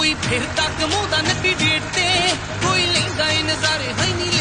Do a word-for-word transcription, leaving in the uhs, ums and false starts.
ਕੋਈ ਫਿਰਦਾ ਕਮਾਉਂਦਾ ਨੱਕੀ ਡੇਟ ਤੇ, ਕੋਈ ਲੈਂਦਾ ਏ ਨਜ਼ਾਰੇ ਹੈ ਨੀ